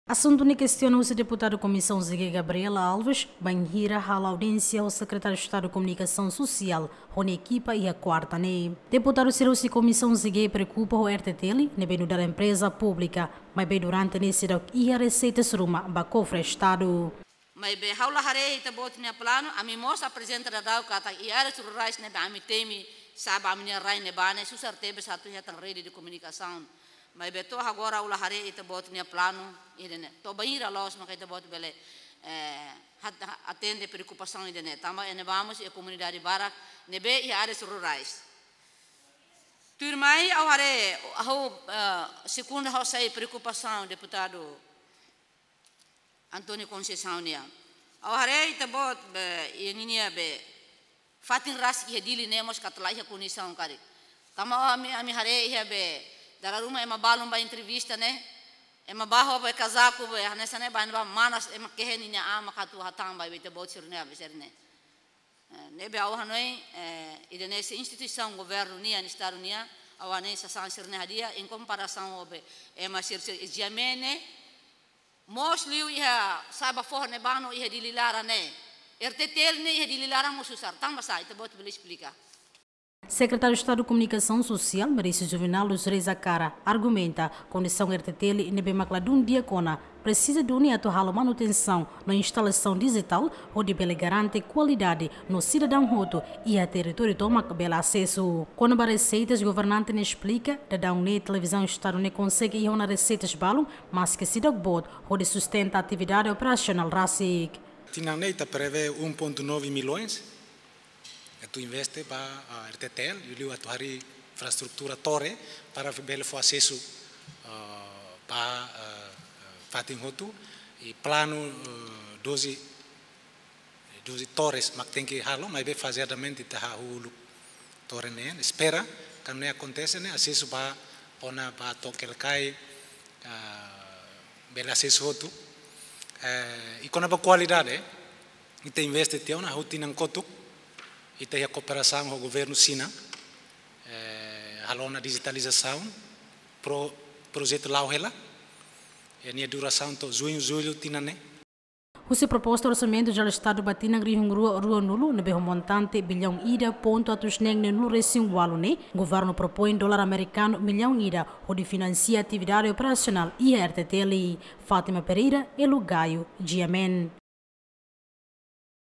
Assunto que questiona o deputado da Comissão Zé Gabriela Alves, banhira a audiência ao secretário de Estado de Comunicação Social, Rony Equipa e a quarta, né? Deputado Cirúcio Comissão Zé preocupa o RTTL, ne bem da empresa pública, mas bem durante nesse dok e a receita suruma bacofre Estado. Mas bem, haula harei ita bot ne plano, a mim mostra apresenta da dau kata e ara sur rais ne ba mi temi sabe a minha rai ne ba ne susar tebe satu ya tan rede de comunicação. Mas beto agora o lahare ita bot nia plano idene to banhira los maka ita bot bele atende preocupação idene tama ene vamos e a comunidade bara nebe e áreas rurais turmai ao hare ao segunda ao sai preocupação deputado Antônio Conceição nia ao hare ita bot e ninia be fatin ras e dili nemos katla e condição kari tama ami hare e be dara rumah ema balum ba entrevista ne ema baho ba casaco ba nessa ne ba manas ema keheni nya ama katu hatam ba bete botsir ne abiserne ne be awa noi ide nessa instituição governo nia estado nia awa ne sa sansir ne hadia em comparação obe ema sir jamene mosliu ia saba for ne bano ia dililara ne RTTL ne ia dililara mususar tamba sai te bot bele explicar. Secretário de Estado de Comunicação Social, Mauricio Juvenal Luz Reis Acara, argumenta que a condição RTTL e Nebemacladun Diacona precisa de unir a manutenção na instalação digital, onde bela garante qualidade no cidadão roto e a território toma bela acesso. Quando as receitas, o governante ne explica que a televisão Estado ne consegue ir na receitas balum, mas que se dá bot, onde sustenta a atividade operacional RACIC. Tinaneta prevê 1,9 milhões. Tu investe para a RTTL, e a tua infraestrutura torre para ver o acesso para Fatim Hotu e plano 12 torres, mas tem que halos, mas bem fazedamente está o torre né, espera que não aconteça né, acesso para ona para toque cai, bel acesso Hotu e com a qualidade, e tem investe tem uma rotina coto. E tem a cooperação com o governo Sina, a digitalização, projeto Lauhela, e a duração de junho, julho, tinane. O seu proposto orçamento do Estado batina rua nulo, nebe montante bilhão ida ponto atus nengne no recém walune, governo propõe dólar americano milhão ida, onde financia atividade operacional e RTTL. Fátima Pereira, Elo Gaio, Giamen.